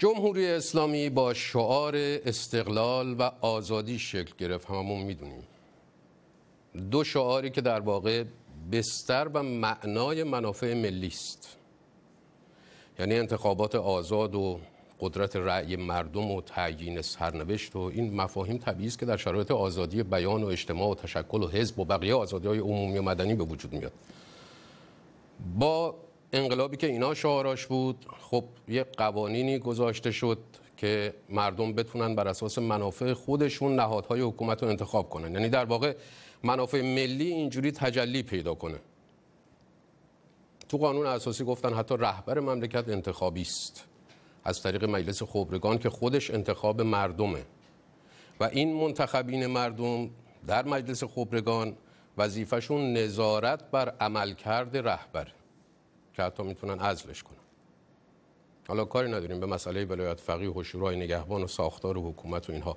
جمهوری اسلامی با شعار استقلال و آزادی شکل گرفت، هممون میدونیم. دو شعاری که در واقع بستر و معنای منافع ملی است، یعنی انتخابات آزاد و قدرت رأی مردم و تعیین سرنوشت و این مفاهیم طبیعی است که در شرایط آزادی بیان و اجتماع و تشکل و حزب و بقیه آزادی‌های عمومی و مدنی به وجود میاد. با انقلابی که اینا شعاراش بود، خب یه قوانینی گذاشته شد که مردم بتونن بر اساس منافع خودشون نهادهای حکومت رو انتخاب کنن، یعنی در واقع منافع ملی اینجوری تجلی پیدا کنه. تو قانون اساسی گفتن حتی رهبر مملکت انتخابی است از طریق مجلس خبرگان که خودش انتخاب مردمه و این منتخبین مردم در مجلس خبرگان وظیفهشون نظارت بر عملکرد رهبر که حتی میتونن عزلش کنن. حالا کاری نداریم به مسئله ولایت فقیه و شورای نگهبان و ساختار و حکومت و اینها.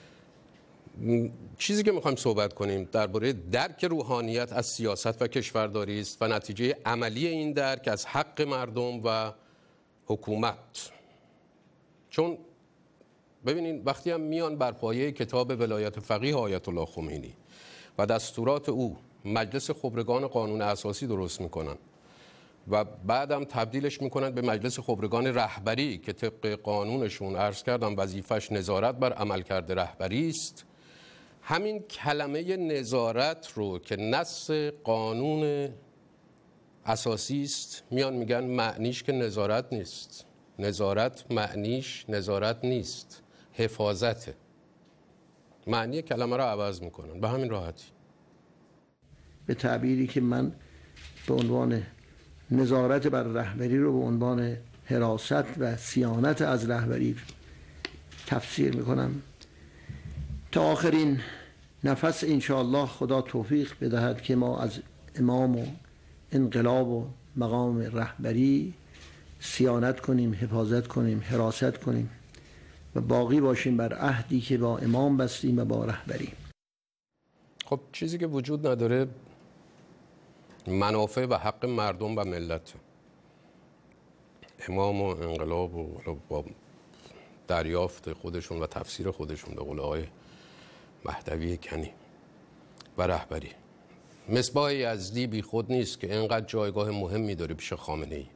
چیزی که میخوایم صحبت کنیم درباره درک روحانیت از سیاست و کشورداری است و نتیجه عملی این درک از حق مردم و حکومت. چون ببینین وقتی هم میان بر پایه کتاب ولایت فقیه آیت الله خمینی و دستورات او مجلس خبرگان قانون اساسی درست میکنن و بعدم تبدیلش میکنن به مجلس خبرگان رهبری که طبق قانونشون عرض کردم وظیفش نظارت بر عملکرد رهبری است، همین کلمه نظارت رو که نص قانون اساسی است میان میگن معنیش که نظارت نیست. نظارت معنیش نظارت نیست، حفاظته. معنی کلمه رو عوض میکنن به همین راحتی. به تعبیری که من به عنوان نظارت بر رهبری رو به عنوان حراست و صیانت از رهبری تفسیر میکنم تا آخرین نفس. انشاءالله خدا توفیق بدهد که ما از امام و انقلاب و مقام رهبری صیانت کنیم، حفاظت کنیم، حراست کنیم و باقی باشیم بر عهدی که با امام بستیم و با رهبری. خب چیزی که وجود نداره منافع و حق مردم و ملت. امام و انقلاب و با دریافت خودشون و تفسیر خودشون به قول آقای مهدوی کنی و رهبری. مصباح یزدی بی خود نیست که اینقدر جایگاه مهمی داره پیش خامنه ای.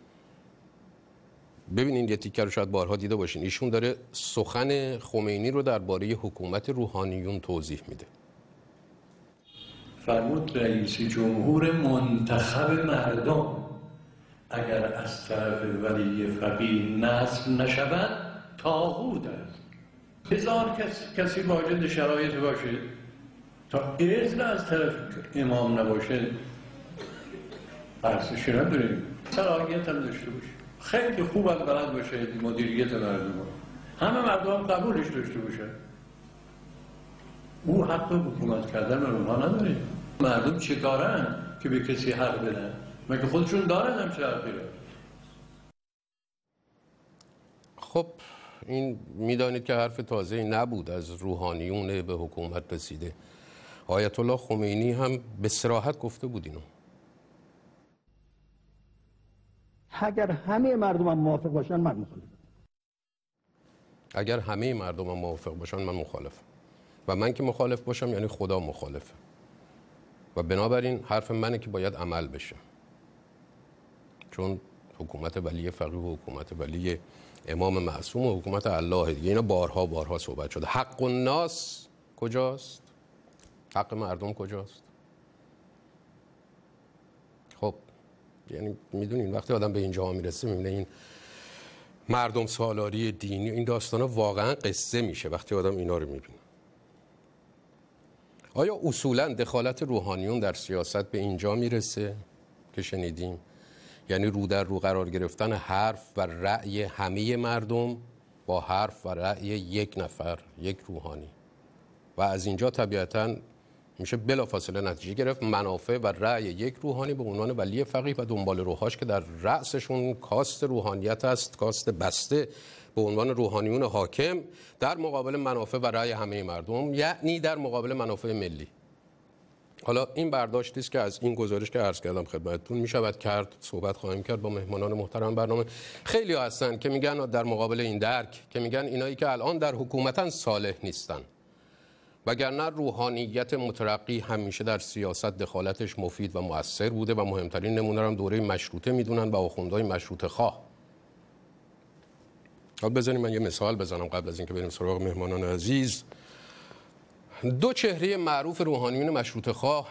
ببینین یه تیکه رو شاید بارها دیده باشین، ایشون داره سخن خمینی رو درباره حکومت روحانیون توضیح میده. فرمود رئیس جمهور منتخب مردم اگر از طرف ولی فقیه نصب نشود طاغوت است. هزار کسی واجد شرایط باشه تا اذن از طرف امام نباشه ارزشی نداریم. صلاحیت هم داشته باشه، خیلی خوب هم بلد باشه مدیریت مردم، همه مردم هم قبولش داشته باشه، او حق حکومت کردن به اونها نداره. مردم چه کارن که به کسی حق بدن؟ مگه خودشون دارن هم چه حقی رو؟ خب این میدانید که حرف تازه‌ای نبود، از روحانیون به حکومت رسیده. آیت الله خمینی هم به صراحت گفته بود اینو. اگر همه مردم هم موافق باشن من مخالفم. اگر همه مردم هم موافق باشن من مخالفم و من که مخالف باشم یعنی خدا مخالفه و بنابراین حرف منه که باید عمل بشه، چون حکومت ولی فقیه و حکومت ولی امام معصوم و حکومت الله دیگه اینا بارها صحبت شده. حق الناس کجاست؟ حق مردم کجاست؟ خب یعنی میدونین وقتی آدم به اینجا میرسه میبینه این مردم سالاری دینی این داستانا واقعا قصه میشه وقتی آدم اینا رو میبینه. آیا اصولا دخالت روحانیون در سیاست به اینجا میرسه که شنیدیم؟ یعنی رو در رو قرار گرفتن حرف و رأی همه مردم با حرف و رأی یک نفر، یک روحانی، و از اینجا طبیعتاً میشه بلافاصله نتیجه گرفت منافع و رأی یک روحانی به عنوان ولی فقیه و دنبال روحاش که در رأسشون کاست روحانیت است، کاست بسته به عنوان روحانیون حاکم در مقابل منافع و رأی همه مردم، یعنی در مقابل منافع ملی. حالا این برداشتی است که از این گزارش که عرض کردم خدمتتون میشود کرد. صحبت خواهیم کرد با مهمانان محترم برنامه. خیلی ها هستن که میگن در مقابل این درک که میگن اینایی که الان در حکومتن صالح نیستن، وگرنه روحانیت مترقی همیشه در سیاست دخالتش مفید و مؤثر بوده و مهمترین نمونه هم دوره مشروطه میدونن و آخوندهای مشروطه خواه. حالا بذارید من یه مثال بزنم قبل از اینکه بریم سراغ مهمانان عزیز. دو چهره معروف روحانیون مشروطه خواه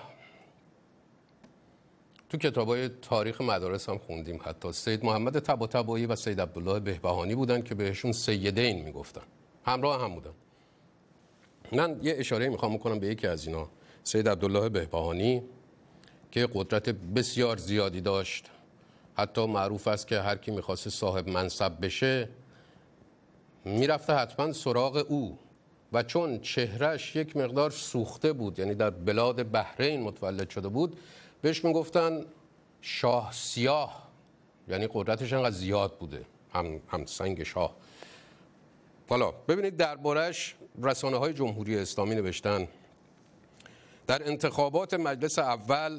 تو کتابای تاریخ مدارس هم خوندیم، حتی سید محمد طباطبایی و سید عبدالله بهبهانی بودن که بهشون سیدین میگفتن، همراه هم بودن. من یه اشاره میخوام بکنم به یکی از اینا، سید عبدالله بهبهانی که قدرت بسیار زیادی داشت، حتی معروف است که هر کی میخواست صاحب منصب بشه میرفته حتما سراغ او و چون چهرش یک مقدار سوخته بود، یعنی در بلاد بحرین متولد شده بود، بهش میگفتن شاه سیاه، یعنی قدرتش انقدر زیاد بوده، هم سنگ شاه. حالا ببینید دربارش رسانه‌های جمهوری اسلامی نوشتن در انتخابات مجلس اول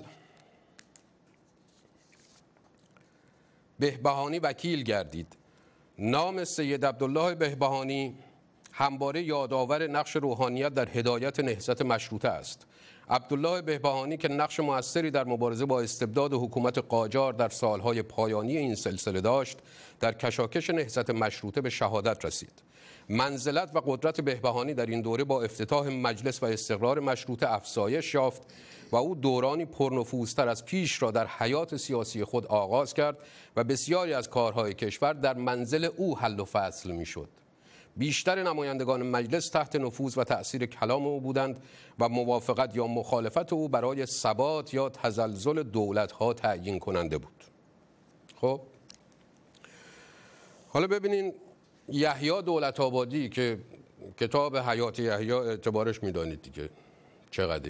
بهبهانی وکیل گردید. نام سید عبدالله بهبهانی همواره یادآور نقش روحانیت در هدایت نهضت مشروطه است. عبدالله بهبهانی که نقش موثری در مبارزه با استبداد حکومت قاجار در سالهای پایانی این سلسله داشت، در کشاکش نهضت مشروطه به شهادت رسید. منزلت و قدرت بهبهانی در این دوره با افتتاح مجلس و استقرار مشروطه افزایش یافت و او دورانی پرنفوذتر از پیش را در حیات سیاسی خود آغاز کرد و بسیاری از کارهای کشور در منزل او حل و فصل میشد. بیشتر نمایندگان مجلس تحت نفوذ و تأثیر کلام او بودند و موافقت یا مخالفت او برای ثبات یا تزلزل دولت‌ها تعیین کننده بود. خب حالا ببینین یحیی دولت‌آبادی که کتاب حیات یحیی اعتبارش میدانید دیگه چقدر،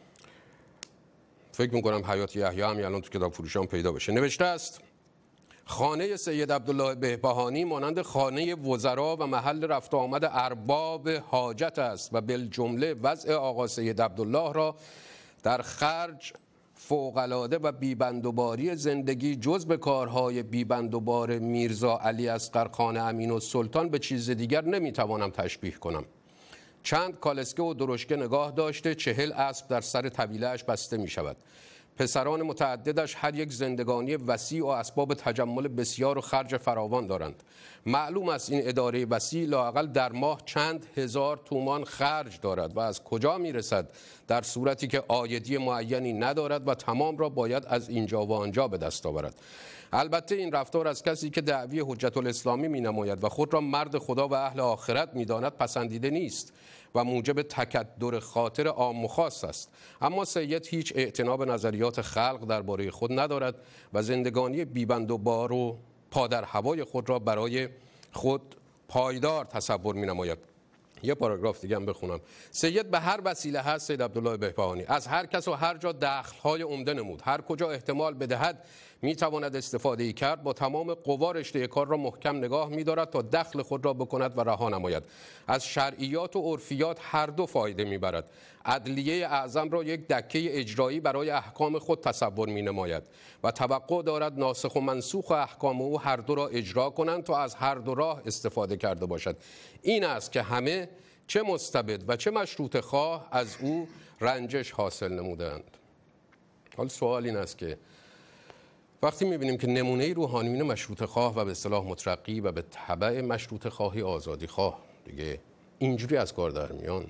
فکر میکنم حیات یحیی هم الان تو کتاب فروشان پیدا بشه، نوشته است خانه سید عبدالله بهبهانی مانند خانه وزرا و محل رفت آمد ارباب حاجت است و بالجمله وضع آقا سید عبدالله را در خرج فوق‌العاده و بیبندوباری زندگی جز به کارهای بیبندوبار میرزا علی اصغر خان امین السلطان به چیز دیگر نمیتوانم تشبیه کنم. چند کالسکه و درشکه نگاه داشته، 40 اسب در سر طویله‌اش بسته می شود. پسران متعددش هر یک زندگانی وسیع و اسباب تجمل بسیار و خرج فراوان دارند. معلوم است این اداره وسیع لااقل در ماه چند هزار تومان خرج دارد و از کجا میرسد در صورتی که عایدی معینی ندارد و تمام را باید از اینجا و آنجا به دست آورد. البته این رفتار از کسی که دعوی حجت الاسلامی می نماید و خود را مرد خدا و اهل آخرت می داند پسندیده نیست و موجب تکدر خاطر عام و خاص است. اما سید هیچ اعتنا به نظریات خلق درباره خود ندارد و زندگانی بیبند و بار و پادر هوای خود را برای خود پایدار تصور می نماید. یه پاراگراف دیگه هم بخونم. سید به هر وسیله هست سید عبدالله بهبهانی از هر کس و هر جا دخل‌های عمده نمود. هر کجا احتمال بدهد میتواند استفاده کرد. با تمام قوا رشته کار را محکم نگاه می‌دارد تا دخل خود را بکند و رها نماید. از شرعیات و عرفیات هر دو فایده میبرد. عدلیه اعظم را یک دکه اجرایی برای احکام خود تصور می‌نماید و توقع دارد ناسخ و منسوخ احکام او هر دو را اجرا کنند تا از هر دو راه استفاده کرده باشد. این است که همه چه مستبد و چه مشروطه خواه از او رنجش حاصل نمودند. حالا سوال این است که وقتی می‌بینیم که نمونه روحانیون مشروطه خواه و به اصطلاح مترقی و به تبع مشروطه خواهی آزادی خواه دیگه اینجوری از کار در میان،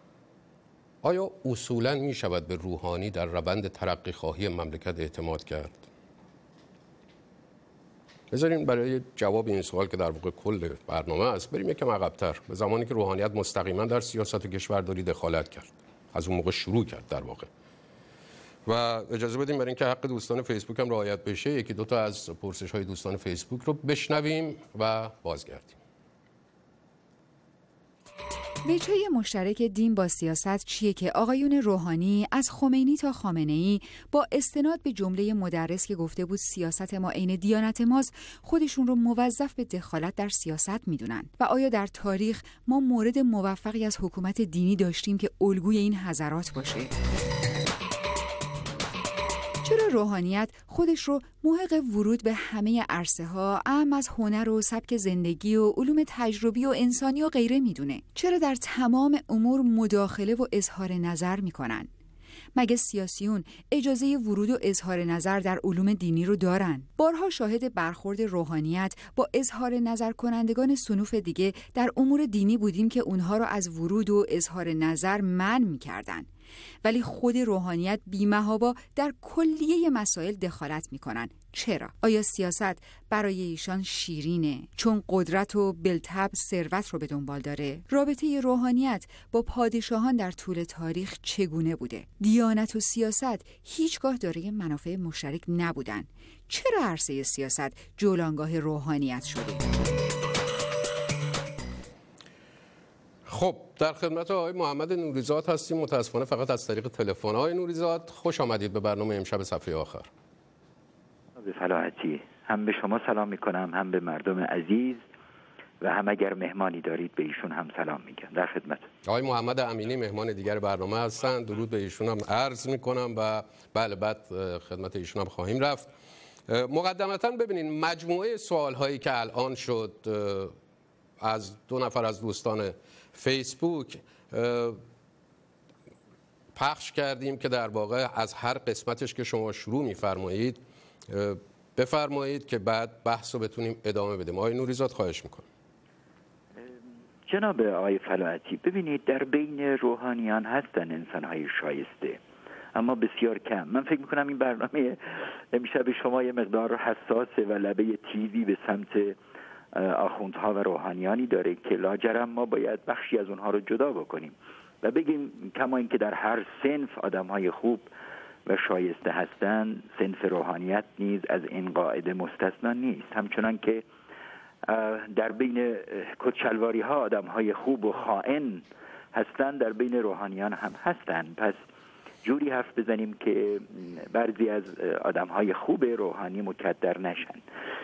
آیا اصولاً می‌شود به روحانی در روند ترقی خواهی مملکت اعتماد کرد؟ بذاریم برای جواب این سوال که در واقع کل برنامه است بریم یکم عقب‌تر، به زمانی که روحانیت مستقیما در سیاست و کشورداری دخالت کرد. از اون موقع شروع کرد در واقع. و اجازه بدیم برای اینکه حق دوستان فیسبوک هم رعایت بشه یکی دو تا از پرسش‌های دوستان فیسبوک رو بشنویم و بازگردیم. وجهه مشترک دین با سیاست چیه که آقایون روحانی از خمینی تا خامنه‌ای با استناد به جمله مدرس که گفته بود سیاست ما عین دیانت ماست خودشون رو موظف به دخالت در سیاست میدونن؟ و آیا در تاریخ ما مورد موفقی از حکومت دینی داشتیم که الگوی این حضرات باشه؟ چرا روحانیت خودش رو محق ورود به همه عرصه‌ها، اهم از هنر و سبک زندگی و علوم تجربی و انسانی و غیره میدونه؟ چرا در تمام امور مداخله و اظهار نظر میکنن؟ مگه سیاسیون اجازه ورود و اظهار نظر در علوم دینی رو دارن؟ بارها شاهد برخورد روحانیت با اظهار نظر کنندگان صنوف دیگه در امور دینی بودیم که اونها رو از ورود و اظهار نظر منع می‌کردن. ولی خود روحانیت بی‌محابا در کلیه مسائل دخالت میکنن. چرا؟ آیا سیاست برای ایشان شیرینه چون قدرت و بالطبع ثروت رو به دنبال داره؟ رابطه روحانیت با پادشاهان در طول تاریخ چگونه بوده؟ دیانت و سیاست هیچگاه دارای منافع مشترک نبودن. چرا عرصه سیاست جولانگاه روحانیت شده؟ خب در خدمت آقای محمد نوریزاد هستیم، متاسفانه فقط از طریق تلفن. آقای نوریزاد خوش آمدید به برنامه امشب صفحه آخر. به فلاحتی هم به شما سلام میکنم، هم به مردم عزیز و هم اگر مهمانی دارید به ایشون هم سلام میگم. در خدمت. آقای محمد امینی مهمان دیگر برنامه هستند، درود به ایشون هم عرض میکنم و بله بعد خدمت ایشون هم خواهیم رفت. مقدمتا ببینید مجموعه سوال هایی که الان شد از دو نفر از دوستان فیسبوک پخش کردیم که در واقع از هر قسمتش که شما شروع می‌فرمایید بفرمایید که بعد بحث رو بتونیم ادامه بدیم. آقای نوریزاد خواهش میکنم. جناب آقای فلاحتی، ببینید در بین روحانیان هستن انسان‌های شایسته اما بسیار کم. من فکر میکنم این برنامه امشب شما یه مقدار حساسه و لبه تیزی به سمت آخوندها و روحانیانی داره که لاجرم ما باید بخشی از اونها رو جدا بکنیم و بگیم کما اینکه در هر صنف آدم‌های خوب و شایسته هستند، صنف روحانیت نیز از این قاعده مستثنا نیست. همچنان که در بین کتشلواری ها آدم‌های خوب و خائن هستند، در بین روحانیان هم هستند. پس جوری حرف بزنیم که بعضی از آدم‌های خوب روحانی مکدر نشن.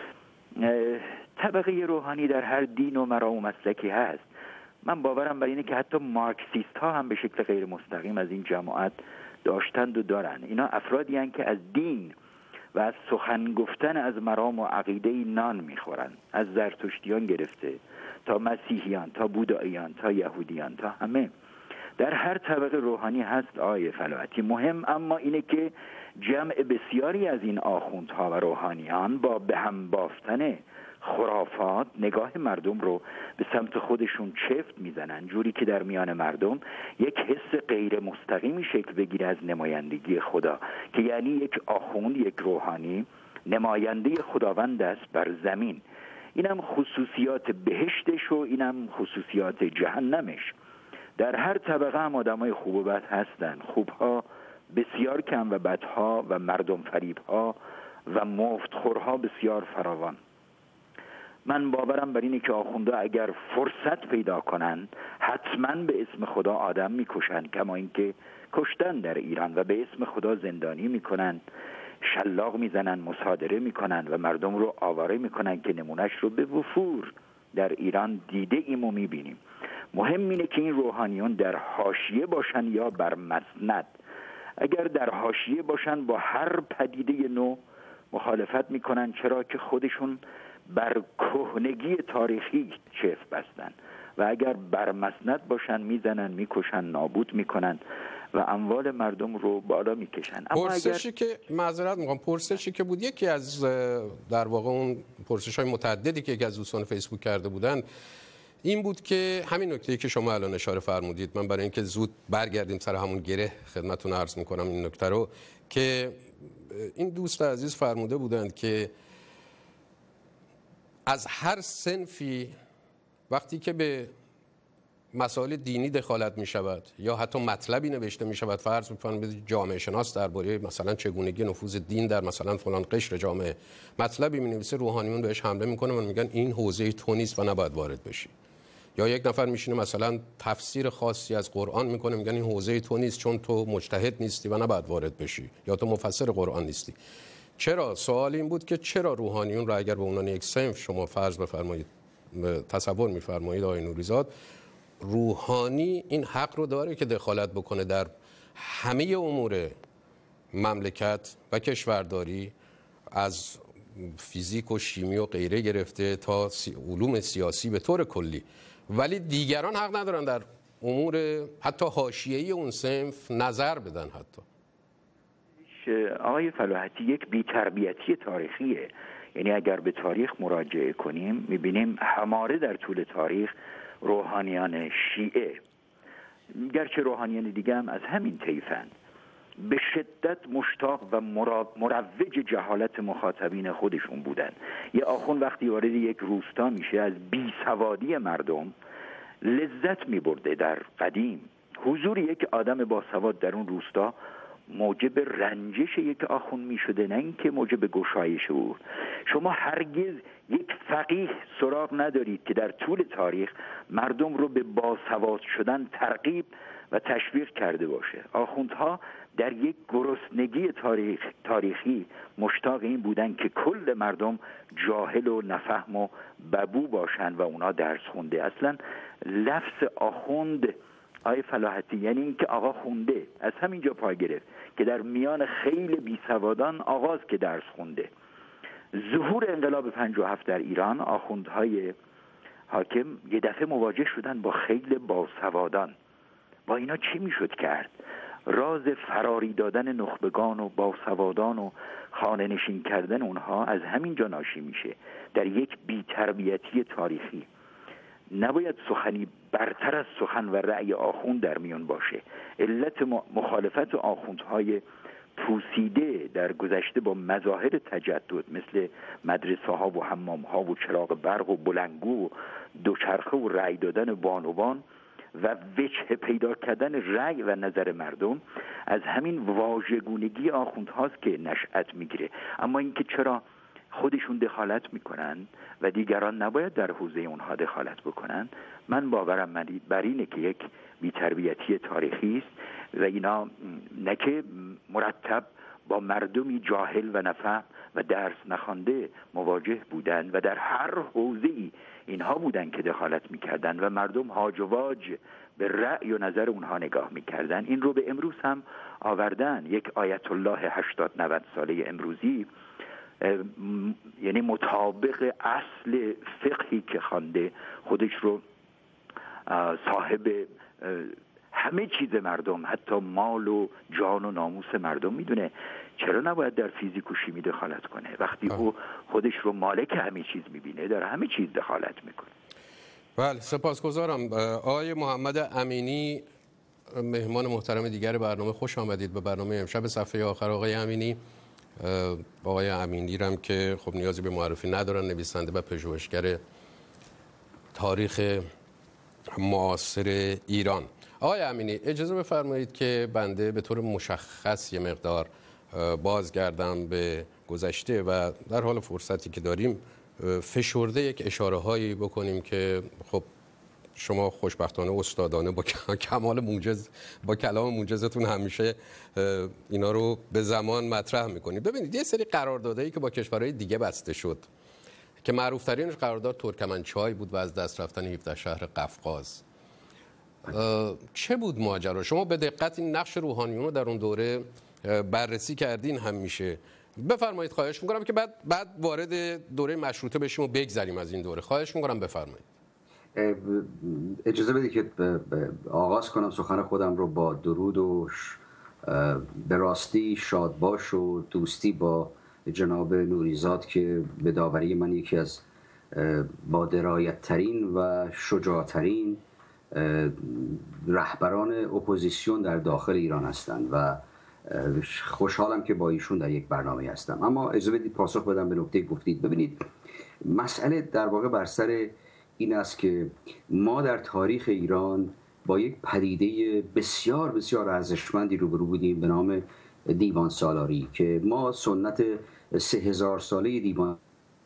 طبقه روحانی در هر دین و مرام و مسلکی هست. من باورم بر اینه که حتی مارکسیست ها هم به شکل غیر مستقیم از این جماعت داشتند و دارن. اینا افرادی هستند که از دین و از سخن گفتن از مرام و عقیده نان میخورن، از زرتشتیان گرفته تا مسیحیان تا بوداییان تا یهودیان تا همه در هر طبقه روحانی هست آیه فلاحتی. مهم اما اینه که جمع بسیاری از این آخوندها و روحانیان با به هم بافتن خرافات نگاه مردم رو به سمت خودشون چفت میزنن، جوری که در میان مردم یک حس غیر مستقیمی شکل بگیره از نمایندگی خدا، که یعنی یک آخوند، یک روحانی نماینده خداوند است بر زمین. اینم خصوصیات بهشتش و اینم خصوصیات جهنمش. در هر طبقه هم آدمای خوب و بد هستن، خوبها بسیار کم و بدها و مردم فریبها و مفتخورها بسیار فراوان. من باورم بر اینه که آخونده اگر فرصت پیدا کنن حتما به اسم خدا آدم میکشن، کما اینکه کشتن در ایران و به اسم خدا زندانی میکنن، شلاق میزنن، مصادره میکنن و مردم رو آواره میکنن که نمونهش رو به وفور در ایران دیده ایم و میبینیم. مهم اینه که این روحانیون در حاشیه باشن یا بر مسند. اگر در حاشیه باشن با هر پدیده نو مخالفت میکنن، چرا که خودشون بر کهنگی تاریخی چفت بستن، و اگر بر مسند باشن میزنن، میکشن، نابود میکنن و اموال مردم رو بالا میکشن. پرسشی که معذرت میخوام، پرسشی که بود یکی از در واقع اون پرسش‌های متعددی که یکی از دوستان فیسبوک کرده بودن این بود که همین نکته‌ای که شما الان اشاره فرمودید، من برای اینکه زود برگردیم سر همون گره خدمتتون عرض میکنم این نکته رو، که این دوست عزیز فرموده بودند که از هر صنفی وقتی که به مسائل دینی دخالت می شود یا حتی مطلبی نوشته می شود، فرض بفرمایید جامعه شناس درباره مثلا چگونگی نفوذ دین در مثلا فلان قشر جامعه مطلبی می نویسه، روحانیون بهش حمله میکنه و میگن این حوزه تو نیست و نباید وارد بشی. یا یک نفر میشینه مثلا تفسیر خاصی از قرآن میکنه، میگن این حوزه تو نیست چون تو مجتهد نیستی و نباید وارد بشی یا تو مفسر قرآن نیستی. چرا؟ سوال این بود که چرا روحانیون را اگر به عنوان یک صنف شما فرض بفرمایید تصور میفرمایید آقای نوریزاد، روحانی این حق رو داره که دخالت بکنه در همه امور مملکت و کشورداری، از فیزیک و شیمی و غیره گرفته تا علوم سیاسی به طور کلی، ولی دیگران حق ندارن در امور حتی حاشیه‌ای اون صنف نظر بدن. حتی آقای فلاحتی یک بی‌تربیتی تاریخیه. یعنی اگر به تاریخ مراجعه کنیم می‌بینیم هماره در طول تاریخ روحانیان شیعه، گرچه روحانیان دیگه هم از همین طیفند، به شدت مشتاق و مروج جهالت مخاطبین خودشون بودن. یه آخوند وقتی وارد یک روستا میشه از بیسوادی مردم لذت میبرده. در قدیم حضور یک آدم باسواد در اون روستا موجب رنجش یک آخوند میشده، نه اینکه موجب گشایش او. شما هرگز یک فقیه سراغ ندارید که در طول تاریخ مردم رو به باسواد شدن ترغیب و تشویق کرده باشه. آخوندها در یک گرسنگی تاریخی مشتاق این بودن که کل مردم جاهل و نفهم و ببو باشن و اونا درس خونده. اصلا لفظ آخوند آقای فلاحتی یعنی این که آقا خونده، از همینجا پای گرفت که در میان خیلی بیسوادان آغاز که درس خونده. ظهور انقلاب 57 در ایران، آخوندهای حاکم یه دفعه مواجه شدن با خیلی باسوادان. با اینا چی میشد کرد؟ راز فراری دادن نخبگان و باسوادان و خانه نشین کردن اونها از همینجا ناشی میشه. در یک بی‌تربیتی تاریخی نباید سخنی برتر از سخن و رأی آخوند در میان باشه. علت مخالفت آخوندهای پوسیده در گذشته با مظاهر تجدد مثل مدرسه ها و حمام ها و چراغ برق و بلنگو و دوچرخه و رأی دادن بانوان و وجه پیدا کردن رأی و نظر مردم از همین واژگونگی آخوندهاست که نشأت میگیره. اما اینکه چرا خودشون دخالت میکنن و دیگران نباید در حوزه اونها دخالت بکنن، من باورم بر اینه که یک بی‌تربیتی تاریخی است و اینا نه که مرتب با مردمی جاهل و نفهم و درس نخوانده مواجه بودن و در هر حوزه‌ای اینها بودن که دخالت میکردن و مردم هاج و واج به رأی و نظر اونها نگاه میکردن. این رو به امروز هم آوردن. یک آیت الله 80-90 ساله امروزی یعنی مطابق اصل فقهی که خوانده خودش رو صاحب همه چیز مردم، حتی مال و جان و ناموس مردم میدونه. چرا نباید در فیزیک و شیمی دخالت کنه؟ وقتی او خودش رو مالک همه چیز میبینه در همه چیز دخالت میکنه. بله، سپاسگزارم. آقای محمد امینی، مهمان محترم دیگر برنامه، خوش آمدید به برنامه امشب. صفحه آخر آقای امینی، آقای امینی رم که خب نیازی به معرفی ندارن، نویسنده و پژوهشگر تاریخ معاصر ایران. آقای امینی، اجازه بفرمایید که بنده به طور مشخص یه مقدار بازگردم به گذشته و در حال فرصتی که داریم فشرده یک اشاره هایی بکنیم که خب شما خوشبختانه استادانه با کمال موجز، با کلام موجزتون همیشه اینا رو به زمان مطرح میکنید. ببینید یه سری قراردادهایی که با کشورهای دیگه بسته شد که معروف ترینش قرارداد ترکمنچای بود و از دست رفتن 17 شهر قفقاز. چه بود ماجرا؟ شما به دقت این نقش روحانیون رو در اون دوره بررسی کردین همیشه. بفرمایید، خواهش میکنم که بعد وارد دوره مشروطه بشیم و بگذریم از این دوره. خواهش میکنم بفرمایید. اجازه بدید که آغاز کنم سخن خودم رو با درود و به راستی شادباش و دوستی با جناب نوریزاد که به داوری من یکی از با درایت ترین و شجاع ترین رهبران اپوزیسیون در داخل ایران هستند و خوشحالم که با ایشون در یک برنامه هستم. اما اجازه بدید پاسخ بدم به نکته گفتید. ببینید مسئله در واقع بر سر این است که ما در تاریخ ایران با یک پدیده بسیار بسیار ارزشمندی روبرو بودیم به نام دیوان سالاری که ما سنت 3000 ساله دیوان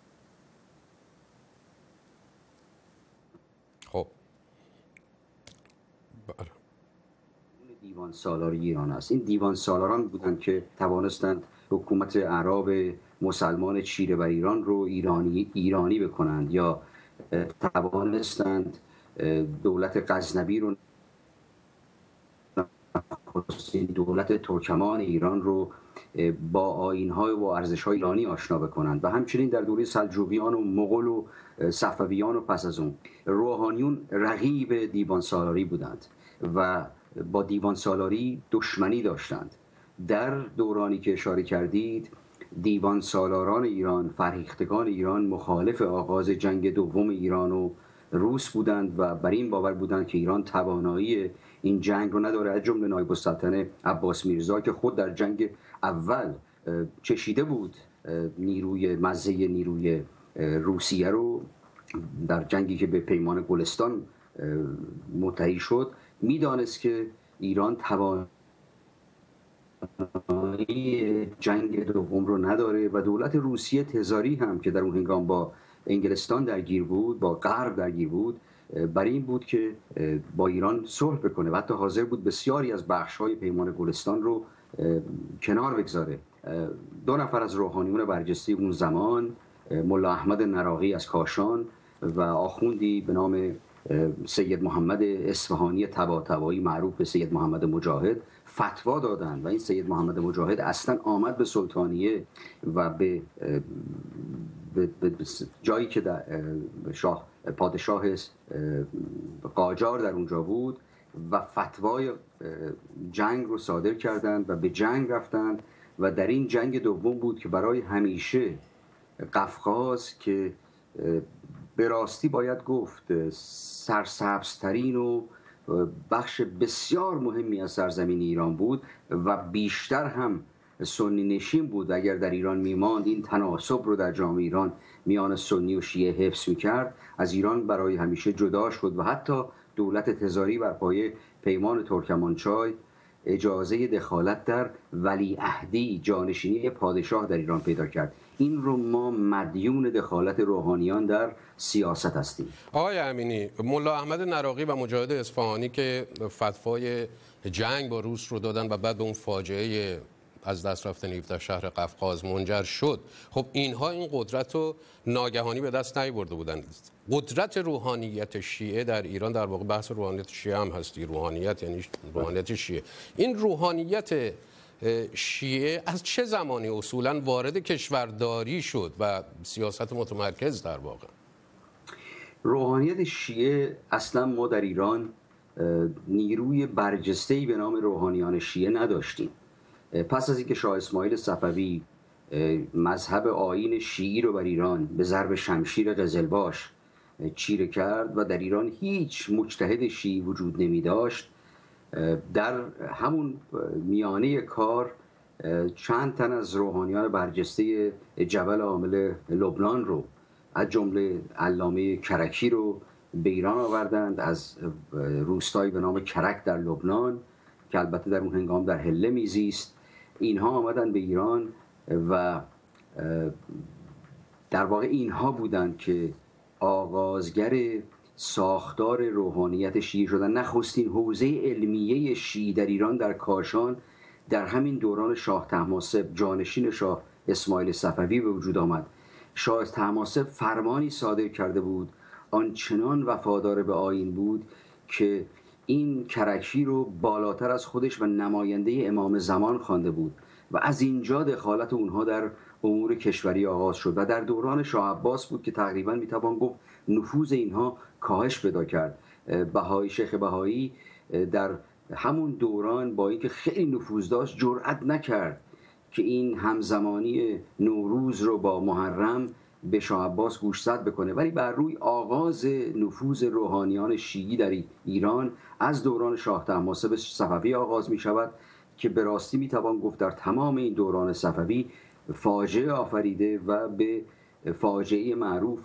دیوان سالاری ایران است. این دیوان سالاران بودند که توانستند حکومت اعراب مسلمان چیره بر ایران رو ایرانی بکنند یا توانستند دولت غزنوی رو نخستین دولت ترکمان ایران رو با آیین‌های و ارزش‌های ایرانی آشنا بکنند و همچنین در دوره سلجوقیان و مغول و صفویان و پس از اون روحانیون رقیب دیوان سالاری بودند و با دیوان سالاری دشمنی داشتند. در دورانی که اشاره کردید دیوان سالاران ایران، فرهیختگان ایران مخالف آغاز جنگ دوم ایران و روس بودند و بر این باور بودند که ایران توانایی این جنگ رو نداره، از جمله نایب السلطنه عباس میرزا که خود در جنگ اول چشیده بود مزه نیروی روسیه رو در جنگی که به پیمان گلستان متحی شد، میدانست که ایران توانایی جنگ دوم رو نداره و دولت روسیه تزاری هم که در اون هنگام با انگلستان درگیر بود، با غرب درگیر بود، برای این بود که با ایران صلح بکنه و حتی حاضر بود بسیاری از بخش‌های پیمان گلستان رو کنار بگذاره. 2 نفر از روحانیون برجسته اون زمان، ملا احمد نراقی از کاشان و آخوندی به نام سید محمد اصفهانی طباطبایی معروف به سید محمد مجاهد، فتوا دادند و این سید محمد مجاهد اصلا آمد به سلطانیه و به جایی که پادشاه قاجار در اونجا بود و فتوای جنگ رو صادر کردند و به جنگ رفتند و در این جنگ دوم بود که برای همیشه قفقاز که به راستی باید گفت سرسبزترین و بخش بسیار مهمی از سرزمین ایران بود و بیشتر هم سنی نشین بود، اگر در ایران میماند این تناسب رو در جامعه ایران میان سنی و شیعه حفظ میکرد، از ایران برای همیشه جدا شد و حتی دولت تزاری بر پایه پیمان ترکمانچای اجازه دخالت در ولیعهدی جانشینی پادشاه در ایران پیدا کرد. این رو ما مدیون دخالت روحانیان در سیاست هستیم. آقای امینی، ملا احمد نراقی و مجاهد اصفهانی که فتوای جنگ با روس رو دادن و بعد به اون فاجعه از دست رفتن 17 شهر قفقاز منجر شد، خب اینها این قدرت رو ناگهانی به دست نیاورده بودند. قدرت روحانیت شیعه در ایران، در واقع بحث روحانیت شیعه هم هستی، روحانیت یعنی روحانیت شیعه، این روحانیت شیعه از چه زمانی اصولا وارد کشورداری شد و سیاست متمرکز در واقع؟ روحانیت شیعه اصلا ما در ایران نیروی برجسته‌ای به نام روحانیان شیعه نداشتیم. پس از اینکه شاه اسماعیل صفوی مذهب آیین شیعی رو بر ایران به ضرب شمشیر قزلباش چیره کرد و در ایران هیچ مجتهد شیعی وجود نمی داشت، در همون میانه کار چند تن از روحانیان برجسته جبل عامل لبنان رو از جمله علامه کرکی رو به ایران آوردند از روستایی به نام کرک در لبنان که البته در اون هنگام در حله میزیست. اینها آمدن به ایران و در واقع اینها بودند که آغازگر ساختار روحانیت شیعی شدن. نخستین حوزه علمیه شیعی در ایران در کاشان در همین دوران شاه طهماسب جانشین شاه اسماعیل صفوی به وجود آمد. شاه طهماسب فرمانی صادر کرده بود، آنچنان وفادار به آیین بود که این کرکی رو بالاتر از خودش و نماینده امام زمان خوانده بود و از اینجا دخالت اونها در امور کشوری آغاز شد و در دوران شاه عباس بود که تقریبا میتوان گفت نفوذ اینها کاهش پیدا کرد. شیخ بهایی در همون دوران با اینکه خیلی نفوذ داشت جرئت نکرد که این همزمانی نوروز رو با محرم به شاه عباس گوشزد بکنه، ولی بر روی آغاز نفوذ روحانیان شیعی در ایران از دوران شاه طهماسب صفوی آغاز می شود که به راستی می توان گفت در تمام این دوران صفوی فاجعه آفریده و به فاجعه معروف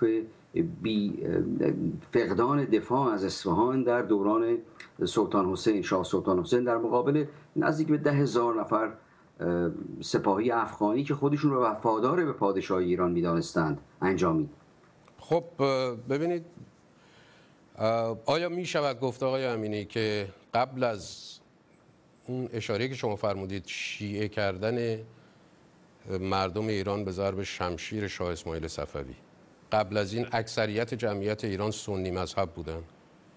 فقدان دفاع از اصفهان در دوران سلطان حسین، شاه سلطان حسین، در مقابل نزدیک به 10,000 نفر سپاهی افغانی که خودشون رو وفادار به پادشاه ایران می‌دانستند انجامید. خب ببینید، آیا می شود گفت آقای امینی که قبل از اون اشاره که شما فرمودید شیعه کردن مردم ایران به ضرب شمشیر شاه اسماعیل صفوی، قبل از این اکثریت جمعیت ایران سنی مذهب بودن؟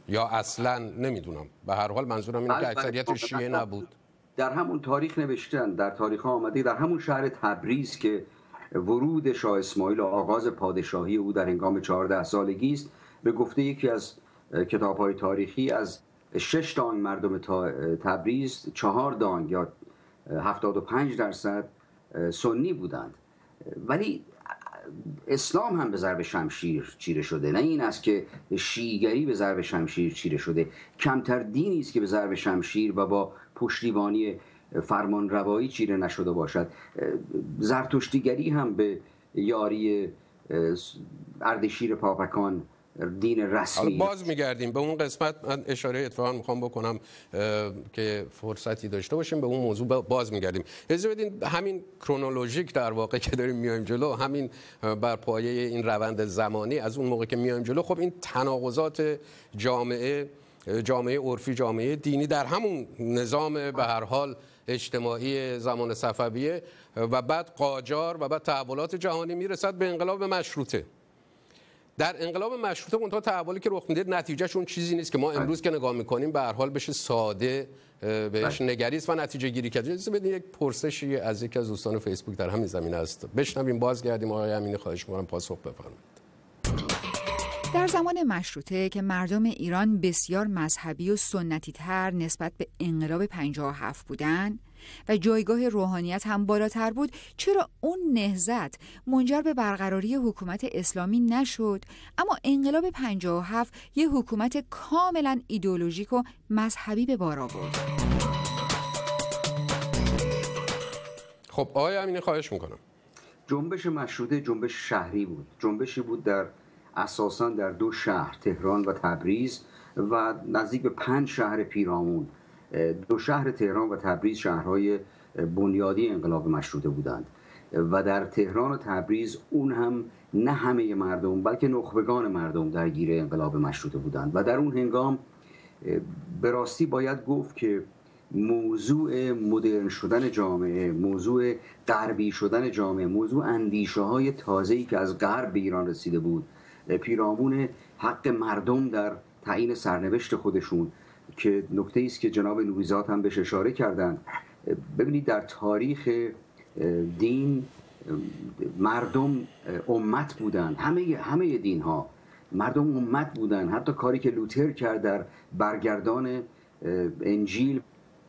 یا اصلا نمیدونم، به هر حال منظورم اینه که اکثریت شیعه نبود. در همون تاریخ نوشتن، در تاریخ ها آمده در همون شهر تبریز که ورود شاه اسماعیل و آغاز پادشاهی او در هنگام 14 سالگی است، به گفته یکی از کتاب‌های تاریخی از 6 دانگ مردم تبریز 4 دانگ یا 75% سنی بودند. ولی اسلام هم به ضرب شمشیر چیره شده، نه این است که شیعیگری به ضرب شمشیر چیره شده. کمتر دینی است که به ضرب شمشیر و با پشتیبانی فرمان روایی چیره نشده باشد. زرتشتیگری هم به یاری اردشیر پاپکان دین رسمی. باز میگردیم به اون قسمت. من اشاره اتفاقا میخوام بکنم که فرصتی داشته باشیم به اون موضوع باز میگردیم. اجازه بدین همین کرونولوژیک در واقع که داریم میایم جلو، همین بر پایه این روند زمانی از اون موقع که میایم جلو، خب این تناقضات جامعه عرفی، جامعه دینی در همون نظام به هر حال اجتماعی زمان صفویه و بعد قاجار و بعد تحولات جهانی میرسد به انقلاب مشروطه. در انقلاب مشروطه اونها تحولی که رخ میده نتیجهش اون چیزی نیست که ما امروز که نگاه میکنیم به هر حال بشه ساده بهش نگریست و نتیجه گیری کرد. اجازه بدین یک پرسشی از یکی از دوستان فیسبوک در همین زمینه است بشنویم، بازگردیم. آقای امینی خواهش می‌کنم پاسخ بفرمایید. در زمان مشروطه که مردم ایران بسیار مذهبی و سنتی تر نسبت به انقلاب 57 بودند و جایگاه روحانیت هم بالاتر بود، چرا اون نهضت منجر به برقراری حکومت اسلامی نشد، اما انقلاب 57 یه حکومت کاملا ایدئولوژیک و مذهبی به بار آورد؟ خب آقای امینی خواهش میکنم. جنبش مشروطه جنبش شهری بود، جنبشی بود در اساساً در 2 شهر، تهران و تبریز، و نزدیک به 5 شهر پیرامون. 2 شهر تهران و تبریز شهرهای بنیادی انقلاب مشروطه بودند و در تهران و تبریز اون هم نه همه مردم بلکه نخبگان مردم درگیر انقلاب مشروطه بودند و در اون هنگام به راستی باید گفت که موضوع مدرن شدن جامعه، موضوع غربی شدن جامعه، موضوع اندیشه های تازه‌ای که از غرب به ایران رسیده بود، پیرامون حق مردم در تعیین سرنوشت خودشون، که نکته است که جناب نوریزاد هم بهش اشاره کردند. ببینید در تاریخ دین مردم امت بودن، همه دین ها مردم امت بودن. حتی کاری که لوتر کرد در برگردان انجیل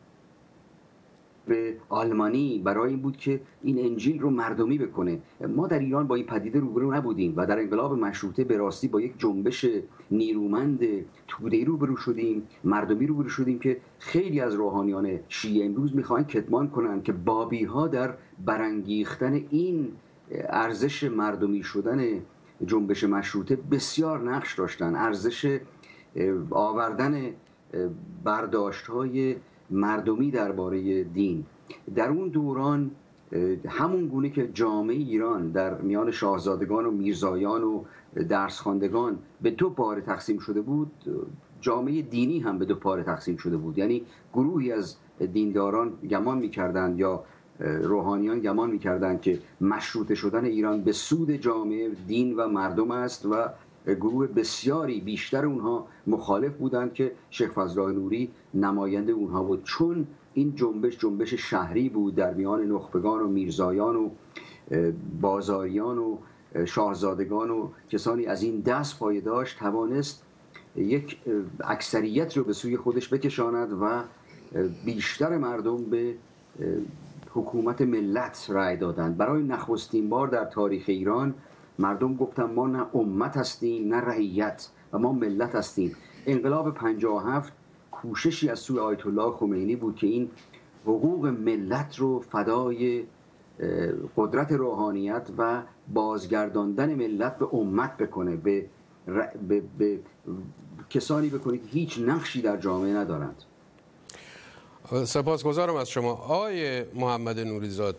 به آلمانی برای این بود که این انجیل رو مردمی بکنه. ما در ایران با این پدیده روبرو نبودیم و در انقلاب مشروطه به راستی با یک جنبش نیرومند توده‌ای روبرو شدیم، مردمی روبرو شدیم که خیلی از روحانیان شیعه امروز میخواهند کتمان کنند که بابی ها در برانگیختن این ارزش مردمی شدن جنبش مشروطه بسیار نقش داشتن. ارزش آوردن برداشت های مردمی درباره دین در اون دوران، همون گونه که جامعه ایران در میان شاهزادگان و میرزایان و درسخواندگان به 2 پاره تقسیم شده بود، جامعه دینی هم به 2 پاره تقسیم شده بود. یعنی گروهی از دینداران گمان می‌کردند یا روحانیان گمان می‌کردند که مشروطه شدن ایران به سود جامعه، دین و مردم است و گروه بسیاری بیشتر اونها مخالف بودند که شیخ فضل‌الله نوری نماینده اونها بود، چون این جنبش شهری بود در میان نخبگان و میرزایان و بازاریان و شاهزادگان و کسانی از این دست پایه داشت، توانست یک اکثریت رو به سوی خودش بکشاند و بیشتر مردم به حکومت ملت رأی دادند. برای نخستین بار در تاریخ ایران مردم گفتن ما نه امت هستیم نه رعیت و ما ملت هستیم. انقلاب 57 کوششی از سوی آیت الله خمینی بود که این حقوق ملت رو فدای قدرت روحانیت و بازگرداندن ملت به امت بکنه، به کسانی بکنه که هیچ نقشی در جامعه ندارند. سپاسگزارم از شما. آقای محمد نوریزاد،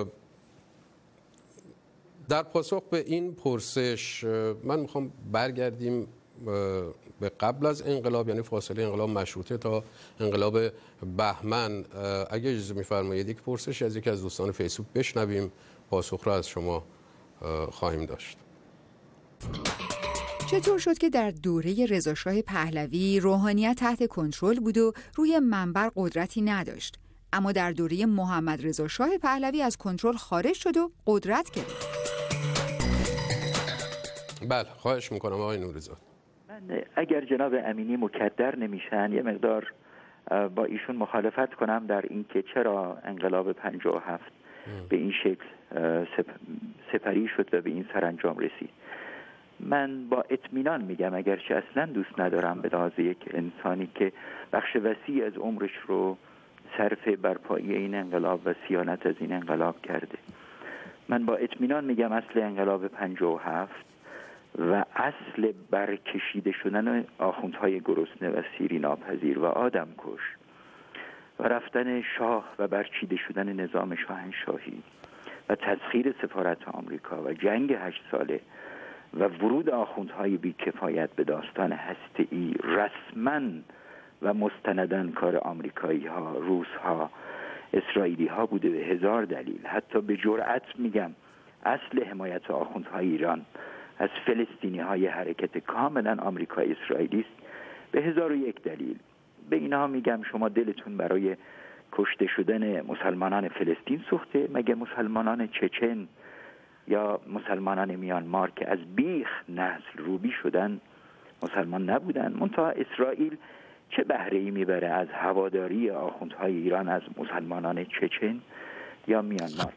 در پاسخ به این پرسش من میخوام برگردیم به قبل از انقلاب، یعنی فاصله انقلاب مشروطه تا انقلاب بهمن. اگه اجازه میفرمایید یک پرسش از یکی از دوستان فیسبوک بشنویم، پاسخ را از شما خواهیم داشت. چطور شد که در دوره رضاشاه پهلوی روحانیت تحت کنترل بود و روی منبر قدرتی نداشت، اما در دوره محمد رضا شاه پهلوی از کنترل خارج شد و قدرت گرفت؟ بله، خواهش میکنم آقای نوری‌زاده. من اگر جناب امینی مکدر نمیشن یه مقدار با ایشون مخالفت کنم در اینکه چرا انقلاب 57 به این شکل سپری شد و به این سرانجام رسید. من با اطمینان میگم، اگرچه اصلا دوست ندارم به لحاظ یک انسانی که بخش وسیع از عمرش رو صرف برپایی این انقلاب و صیانت از این انقلاب کرده، من با اطمینان میگم اصل انقلاب 57 و اصل برکشیده شدن آخوندهای گرسنه و سیری ناپذیر و آدم کش و رفتن شاه و برچیده شدن نظام شاهنشاهی و تسخیر سفارت آمریکا و جنگ 8 ساله و ورود آخوندهای بی‌کفایت به داستان هسته‌ای رسما و مستنداً کار آمریکایی ها، روس ها، اسرائیلی ها بوده به هزار دلیل. حتی به جرأت میگم اصل حمایت آخوندهای ایران از فلسطینی های حرکت کاملا آمریکایی اسرائیلی است به 1001 دلیل. به اینها میگم شما دلتون برای کشته شدن مسلمانان فلسطین سوخته؟ مگه مسلمانان چچن یا مسلمانان میانمار که از بیخ نسل روبی شدن مسلمان نبودن؟ منتها اسرائیل چه بهره‌ای میبره از هواداری آخوندهای ایران از مسلمانان چچن یا میانمار؟